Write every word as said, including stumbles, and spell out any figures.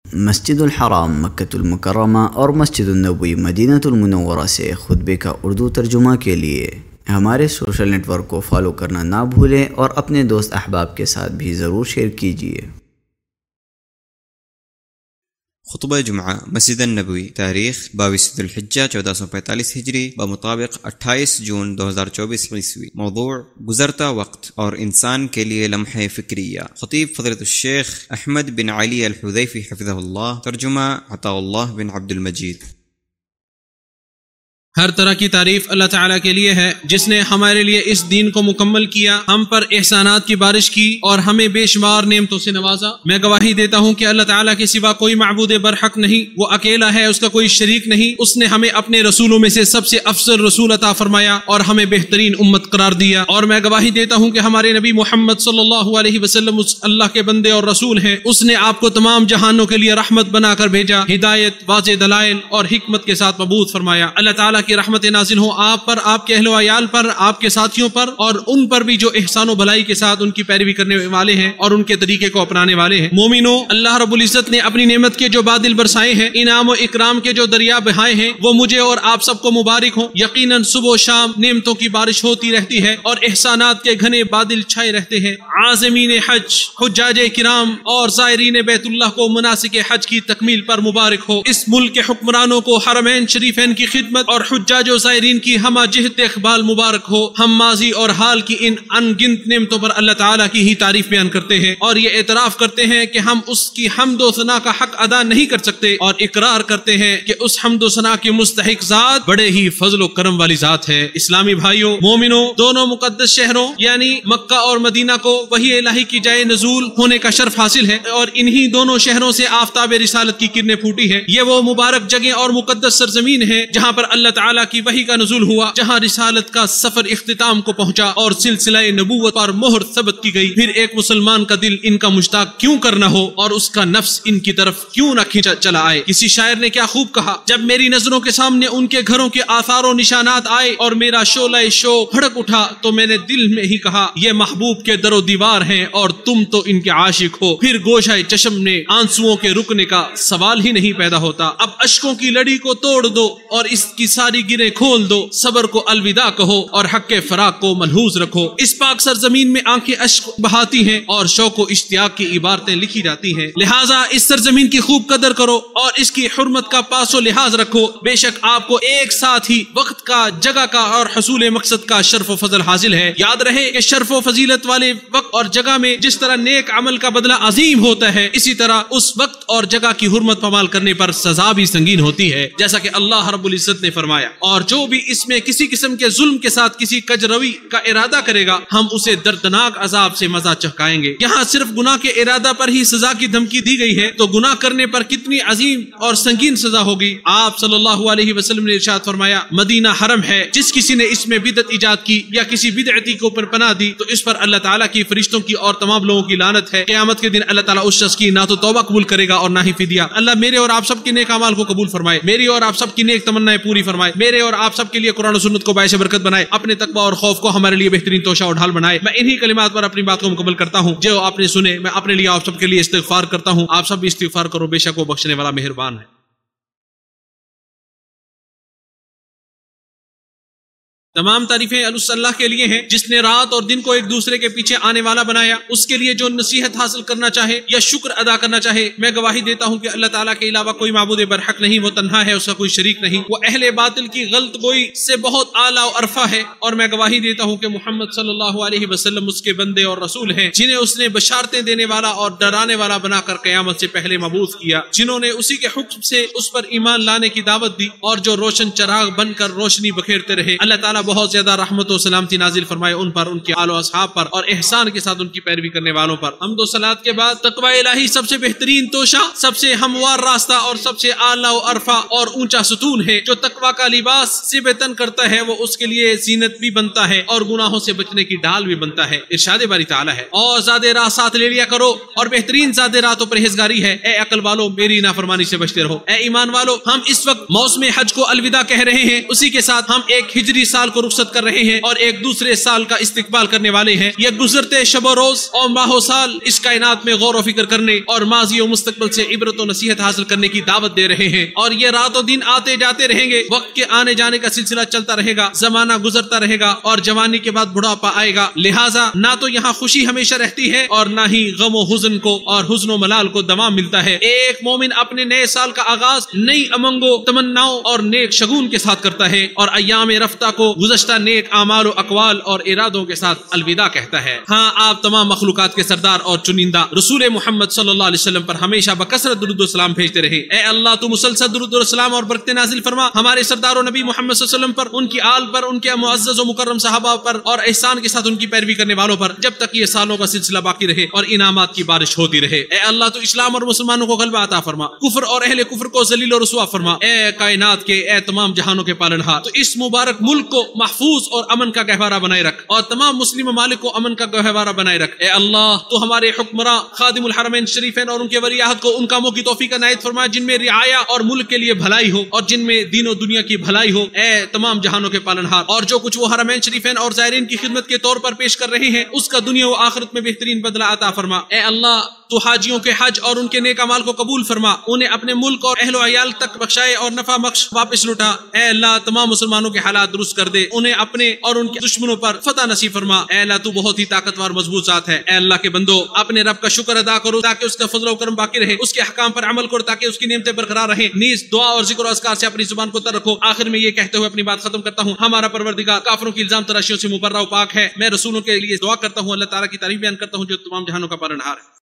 مسجد الحرام مکۃ المکرمہ اور مسجد النبوی مدینہ المنورہ سے خطبے کا اردو ترجمہ کے لیے ہمارے سوشل نیٹ ورک کو فالو کرنا نہ بھولیں اور اپنے دوست احباب کے ساتھ بھی ضرور شیئر کیجیے۔ خطبہ جمعہ مسجد النبوی، تاریخ بائیس ذی الحجہ چودہ سو پینتالیس ہجری بمطابق اٹھائیس جون دو ہزار چوبیس عیسوی۔ موضوع گزرتا وقت اور انسان کے لیے لمحہ فکریہ۔ خطیب فضیلۃ الشیخ احمد بن علی الحذیفی حفظہ اللہ، ترجمہ عطاء اللہ بن عبد المجید۔ ہر طرح کی تعریف اللہ تعالیٰ کے لیے ہے جس نے ہمارے لیے اس دین کو مکمل کیا، ہم پر احسانات کی بارش کی اور ہمیں بے شمار نعمتوں سے نوازا۔ میں گواہی دیتا ہوں کہ اللہ تعالیٰ کے سوا کوئی معبود برحق نہیں، وہ اکیلا ہے، اس کا کوئی شریک نہیں۔ اس نے ہمیں اپنے رسولوں میں سے سب سے افضل رسول عطا فرمایا اور ہمیں بہترین امت قرار دیا، اور میں گواہی دیتا ہوں کہ ہمارے نبی محمد صلی اللہ علیہ وسلم اس اللہ کے بندے اور رسول ہیں۔ اس نے آپ کو تمام جہانوں کے لیے رحمت بنا کر بھیجا، ہدایت، واضح دلائل اور حکمت کے ساتھ مبعوث فرمایا۔ اللہ تعالیٰ کی رحمت نازل ہو آپ پر، آپ کے اہل و عیال پر، آپ کے ساتھیوں پر اور ان پر بھی جو احسان و بھلائی کے ساتھ ان کی پیروی کرنے والے ہیں اور ان کے طریقے کو اپنانے والے ہیں۔ مومنو، اللہ رب العزت نے اپنی نعمت کے جو بادل برسائے ہیں، انعام و اکرام کے جو دریا بہائے ہیں، وہ مجھے اور آپ سب کو مبارک ہوں۔ یقیناً صبح و شام نعمتوں کی بارش ہوتی رہتی ہے اور احسانات کے گھنے بادل چھائے رہتے ہیں۔ عازمین حج، حجاج کرام اور زائرین بیت اللہ کو مناسک حج کی تکمیل پر مبارک ہو۔ اس ملک کے حکمرانوں کو حرمین شریفین کی خدمت اور حجاج و زائرین کی ہمہ جہت اقبال مبارک ہو۔ ہم ماضی اور حال کی ان ان گنت نعمتوں پر اللہ تعالیٰ کی ہی تعریف بیان کرتے ہیں اور یہ اعتراف کرتے ہیں کہ ہم اس کی حمد و ثنا کا حق ادا نہیں کر سکتے، اور اقرار کرتے ہیں کہ اس حمد و ثنا کی مستحق ذات بڑے ہی فضل و کرم والی ذات ہے۔ اسلامی بھائیوں، مومنوں، دونوں مقدس شہروں یعنی مکہ اور مدینہ کو وحی الہی کی جائے نزول ہونے کا شرف حاصل ہے، اور انہی دونوں شہروں سے آفتاب رسالت کی کرنیں پھوٹی ہیں۔ یہ وہ مبارک جگہ اور مقدس سرزمین ہے جہاں پر اللہ تعالیٰ کی وحی کا نزول ہوا، جہاں رسالت کا سفر اختتام کو پہنچا اور سلسلہ نبوت پر مہر ثبت کی گئی۔ پھر ایک مسلمان کا دل ان کا مشتاق کیوں کرنا ہو اور اس کا نفس ان کی طرف کیوں نہ کھینچا چلا آئے؟ کسی شاعر نے کیا خوب کہا، جب میری نظروں کے سامنے ان کے گھروں کے آثار و نشانات آئے اور میرا شعلہ شوق بھڑک اٹھا تو میں نے دل میں ہی کہا، یہ محبوب کے در و دیوار ہیں اور تم تو ان کے عاشق ہو۔ پھر گوشہ چشم نے آنسوؤں کے رکنے کا سوال ہی نہیں پیدا ہوتا۔ اب اشکوں کی لڑی کو توڑ دو اور اس کی ساری گریں کھول دو، صبر کو الوداع کہو اور حق کے فراق کو ملحوظ رکھو۔ اس پاک سرزمین میں آنکھیں اشک بہاتی ہیں اور شوق و اشتیاق کی عبارتیں لکھی جاتی ہیں، لہٰذا اس سرزمین کی خوب قدر کرو اور اس کی حرمت کا پاس و لحاظ رکھو۔ بے شک آپ کو ایک ساتھ ہی وقت کا، جگہ کا اور حصول مقصد کا شرف و فضل حاصل ہے۔ یاد رہے کہ شرف و فضیلت والے وقت اور جگہ میں جس طرح نیک عمل کا بدلہ عظیم ہوتا ہے، اسی طرح اس وقت اور جگہ کی حرمت پامال کرنے پر سزا بھی سنگین ہوتی ہے، جیسا کہ اللہ رب العزت نے فرمایا، اور جو بھی اس میں کسی قسم کے ظلم کے ساتھ کسی کجروی کا ارادہ کرے گا ہم اسے دردناک عذاب سے مزہ چکھائیں گے۔ یہاں صرف گناہ کے ارادہ پر ہی سزا کی دھمکی دی گئی ہے، تو گناہ کرنے پر کتنی عظیم اور سنگین سزا ہوگی۔ آپ صلی اللہ علیہ وسلم نے ارشاد فرمایا، مدینہ حرم ہے، جس کسی نے اس میں بدعت ایجاد کی یا کسی بدعتی کو پر پناہ دی تو اس پر اللہ تعالیٰ کی، فرشتوں کی اور تمام لوگوں کی لعنت ہے۔ قیامت کے دن اللہ تعالیٰ اس شخص کی نہ تو توبہ قبول کرے گا اور نہ ہی فدیہ۔ اللہ میرے اور آپ سب کے نیک اعمال کو قبول فرمائے، میری اور آپ سب کی نیک تمنائیں پوری فرمائے، میرے اور آپ سب کے لیے قرآن و سنت کو باعث برکت بنائے، اپنے تقوی اور خوف کو ہمارے لیے بہترین توشہ اور ڈھال بنائے۔ میں انہی کلمات پر اپنی بات کو مکمل کرتا ہوں جو آپ نے سنے۔ میں اپنے لیے آپ سب کے لیے استغفار کرتا ہوں، آپ سب بھی استغفار کرو، بے شک وہ بخشنے والا مہربان ہے۔ تمام تعریفیں اللہ کے لیے ہیں جس نے رات اور دن کو ایک دوسرے کے پیچھے آنے والا بنایا۔ اس کے لیے جو نصیحت حاصل کرنا چاہے یا شکر ادا کرنا چاہے، میں گواہی دیتا ہوں کہ اللہ تعالیٰ کے علاوہ کوئی معبود برحق نہیں، وہ تنہا ہے، اس کا کوئی شریک نہیں، وہ اہل باطل کی غلط گوئی سے بہت اعلیٰ و عرفہ ہے، اور میں گواہی دیتا ہوں کہ محمد صلی اللہ علیہ وسلم اس کے بندے اور رسول ہیں جنہیں اس نے بشارتیں دینے والا اور ڈرانے والا بنا کر قیامت سے پہلے مبعوث کیا، جنہوں نے اسی کے حکم سے اس پر ایمان لانے کی دعوت دی اور جو روشن چراغ بن کر روشنی بکھیرتے رہے۔ اللہ تعالیٰ بہت زیادہ رحمت و سلامتی نازل فرمائے ان پر، ان کے آل و اصحاب پر اور احسان کے ساتھ ان کی پیروی کرنے والوں پر۔ حمد و صلوات کے بعد تقوی الہی سب سے بہترین توشہ، سب سے ہموار راستہ اور سب سے اعلیٰ و عرفہ اور اونچا ستون ہے۔ جو تقوی کا لباس سے بتن کرتا ہے وہ اس کے لیے زینت بھی بنتا ہے اور گناہوں سے بچنے کی ڈھال بھی بنتا ہے۔ ارشاد باری تعالیٰ ہے، اور زیادہ راہ ساتھ لے لیا کرو، اور بہترین زیادہ راہ تو پرہیزگاری ہے۔ اے عقل والو میری نافرمانی سے بچتے رہو۔ اے ایمان والو، ہم اس وقت موسم حج کو الوداع کہہ رہے ہیں، اسی کے ساتھ ہم ایک ہجری سال کو رخصت کر رہے ہیں اور ایک دوسرے سال کا استقبال کرنے والے ہیں۔ یہ گزرتے شب و روز اور ماہ و سال اس کائنات میں غور و فکر کرنے اور ماضی و مستقبل سے عبرت و نصیحت حاصل کرنے کی دعوت دے رہے ہیں، اور یہ رات و دن آتے جاتے رہیں گے، وقت کے آنے جانے کا سلسلہ چلتا رہے گا، زمانہ گزرتا رہے گا اور جوانی کے بعد بڑھاپا آئے گا، لہٰذا نہ تو یہاں خوشی ہمیشہ رہتی ہے اور نہ ہی غم و حزن کو اور حزن و ملال کو دوام ملتا ہے۔ ایک مومن اپنے نئے سال کا آغاز نئی امنگوں، تمناؤں اور نیک شگون کے ساتھ کرتا ہے اور ایام رفتہ کو گزشتہ نیک اعمال و اقوال اور ارادوں کے ساتھ الوداع کہتا ہے۔ ہاں، آپ تمام مخلوقات کے سردار اور چنندہ رسول محمد صلی اللہ علیہ وسلم پر ہمیشہ بکثرت درود و سلام بھیجتے رہے۔ اے اللہ، تو مسلسل درود و سلام اور برکت نازل فرما ہمارے سردار و نبی محمد صلی اللہ علیہ وسلم پر، ان کی آل پر، ان کے معزز و مکرم صحابہ پر اور احسان کے ساتھ ان کی پیروی کرنے والوں پر، جب تک یہ سالوں کا سلسلہ باقی رہے اور انعامات کی بارش ہوتی رہے۔ اے اللہ، تو اسلام اور مسلمانوں کو غلبہ عطا فرما، کفر اور اہل کفر کو ذلیل و رسوا فرما۔ اے کائنات کے، اے تمام جہانوں کے پالنہار، تو اس مبارک ملک کو محفوظ اور امن کا گہوارہ بنائے رکھ اور تمام مسلم ممالک کو امن کا گہوارہ بنائے رکھ۔ اے اللہ، تو ہمارے حکمراں خادم الحرمین شریفین اور ان کے ولی عہد کو ان کاموں کی توفیق عنایت فرما جن میں رعایا اور ملک کے لیے بھلائی ہو اور جن میں دین و دنیا کی بھلائی ہو۔ اے تمام جہانوں کے پالنہار، اور جو کچھ وہ حرمین شریفین اور زائرین کی خدمت کے طور پر پیش کر رہے ہیں اس کا دنیا و آخرت میں بہترین بدلہ عطا فرما۔ اے اللہ، تو حاجیوں کے حج اور ان کے نیک اعمال کو قبول فرما، انہیں اپنے ملک اور اہل و عیال تک بخشائے اور نفع بخش واپس لوٹا۔ اے اللہ، تمام مسلمانوں کے حالات درست کر دے، انہیں اپنے اور ان کے دشمنوں پر فتح نصیب فرما۔ اے اللہ، تو بہت ہی طاقتور مضبوط ذات ہے۔ اے اللہ کے بندو، اپنے رب کا شکر ادا کرو تاکہ اس کا فضل و کرم باقی رہے، اس کے احکام پر عمل کرو تاکہ اس کی نعمتیں برقرار رہیں، نیز دعا اور ذکر و اذکار سے اپنی زبان کو تر رکھو۔ آخر میں یہ کہتے ہوئے اپنی بات ختم کرتا ہوں، ہمارا پروردگار کافروں کی الزام تراشیوں سے مبرہ و پاک ہے۔ میں رسولوں کے لیے دعا کرتا ہوں، اللہ تعالیٰ کی تعریف بیان کرتا ہوں جو تمام جہانوں کا پالنہار ہے۔